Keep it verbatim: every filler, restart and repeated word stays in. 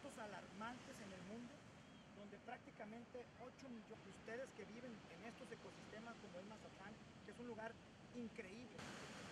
datos alarmantes en el mundo, donde prácticamente ocho millones de ustedes que viven en estos ecosistemas como el Mazatlán, que es un lugar increíble.